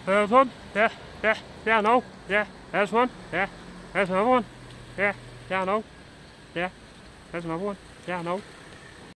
There's one. Yeah, yeah, yeah, no. Yeah, there's one. Yeah, there's another one. Yeah, yeah, no. Yeah, there's another one. Yeah, no.